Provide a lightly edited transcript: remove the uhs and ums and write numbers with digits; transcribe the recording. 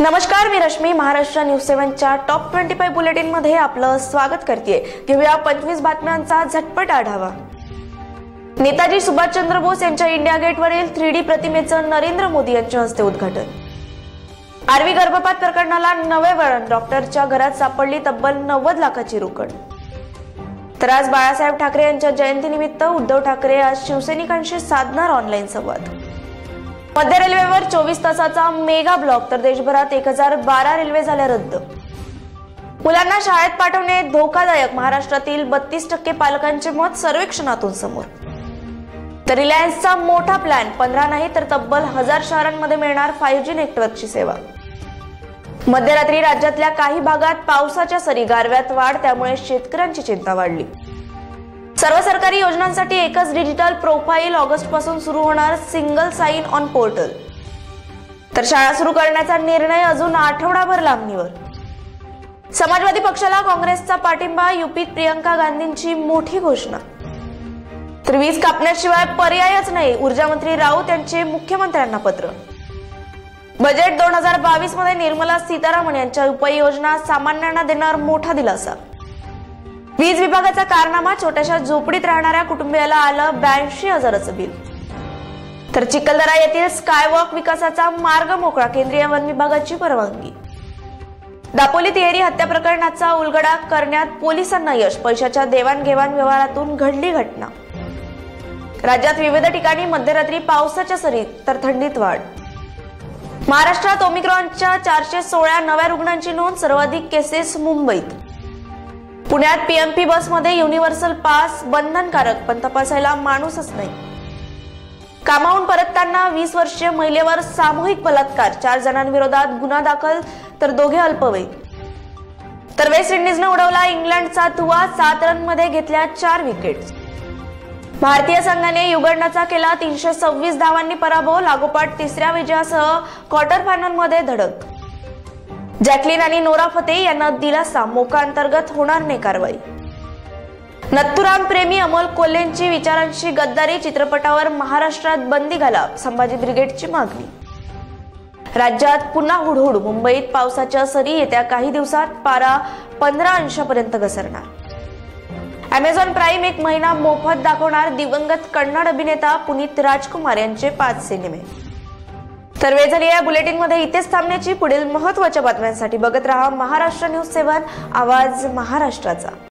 नमस्कार, मी रश्मी. महाराष्ट्र न्यूज 7च्या टॉप 25 बुलेटिन मध्ये आपलं स्वागत करते. घेऊया 25 बातम्यांचा झटपट आढावा. नेताजी सुभाषचंद्र बोस यांच्या इंडिया गेटवरील 3D प्रतिमेचं नरेंद्र मोदी यांच्या हस्ते उद्घाटन. आर्वी गर्भपात प्रकरणाला नवे वळण. डॉक्टरच्या घरात सापडली तब्बल 90 लाखाची रोकड. तर आज बाळासाहेब ठाकरे यांच्या जयंतीनिमित्त उद्धव ठाकरे आज शिवसैनिकांशी साधणार ऑनलाईन संवाद. मध्य रेल्वेवर 24 तासाचा मेगा ब्लॉक. तर देशभरात 1012 रेल्वे झाल्या रद्द. मुलांना शाळेत पाठवणे धोकादायक. महाराष्ट्रातील 32% पालकांचे मत सर्वेक्षणातून समोर. तर रिलायन्सचा मोठा प्लॅन. 15 नाही तर तब्बल 1000 शहरांमध्ये मिळणार 5G नेटवर्कची सेवा. मध्यरात्री राज्यातल्या काही भागात पावसाच्या सरी. गारव्यात वाढ, त्यामुळे शेतकऱ्यांची चिंता वाढली. सर्व सरकारी योजनांसाठी एकच डिजिटल प्रोफाईल. ऑगस्ट पासून सुरू होणार सिंगल साइन ऑन पोर्टल. तर शाळा सुरू करण्याचा निर्णय अजून आठवडाभर लांबणीवर. समाजवादी पक्षाला काँग्रेसचा पाठिंबा. युपीत प्रियंका गांधींची मोठी घोषणा. तर वीज कापण्याशिवाय पर्यायच नाही. ऊर्जा मंत्री राऊत यांचे मुख्यमंत्र्यांना पत्र. बजेट 2022 मध्ये निर्मला सीतारामन यांच्या उपाययोजना. सामान्यांना देणार मोठा दिलासा. वीज विभागाचा कारनामा. छोट्याशा झोपडीत राहणाऱ्या कुटुंबियाला आलं 82,000चं बिल. तर चिखलदरा येथील स्कायवॉक विकासाचा मार्ग मोकळा. केंद्रीय वन विभागाची परवानगी. दापोली तिहेरी हत्या प्रकरणाचा उलगडा करण्यात पोलिसांना यश. पैशाच्या देवाणघेवाण व्यवहारातून घडली घटना. राज्यात विविध ठिकाणी मध्यरात्री पावसाच्या सरी. तर थंडीत वाढ. महाराष्ट्रात ओमिक्रॉनच्या 416 नव्या रुग्णांची नोंद. सर्वाधिक केसेस मुंबईत. पुण्यात पीएमपी बसमध्ये युनिव्हर्सल पास बंधनकारक. पण तपासायला माणूसच नाही. कामावून परतताना 20 वर्षीय महिलेवर सामूहिक बलात्कार. 4 जणांविरोधात गुन्हा दाखल. तर दोघे अल्पवयीन. तर वेस्ट इंडिजने उडवला इंग्लंडचा धुव्वा. 7 रनमध्ये घेतल्या 4 विकेट्स. भारतीय संघाने युगंडाचा केला 326 धावांनी पराभव. लागोपाठ तिसऱ्या विजयासह क्वार्टर फायनलमध्ये धडक. जॅकलिन आणि नोरा फतेही यांना दिलासा. मोका अंतर्गत होणार नाही कारवाई. नथुराम प्रेमी अमोल कोल्हेंची विचारांशी गद्दारी. चित्रपटावर महाराष्ट्रात बंदी घाला. संभाजी ब्रिगेडची मागणी. राज्यात पुन्हा हुडहुड. मुंबईत पावसाच्या सरी. येत्या काही दिवसात पारा 15 अंशापर्यंत घसरणार. अमेझॉन प्राईम 1 महिना मोफत दाखवणार. दिवंगत कन्नड अभिनेता पुनीत राजकुमार यांचे 5 सिनेमे. तर वेळ झाली या बुलेटिन मध्ये इथेच थांबण्याची. पुढील महत्त्वाच्या बातम्यांसाठी बघत रहा महाराष्ट्र न्यूज 7, आवाज महाराष्ट्राचा.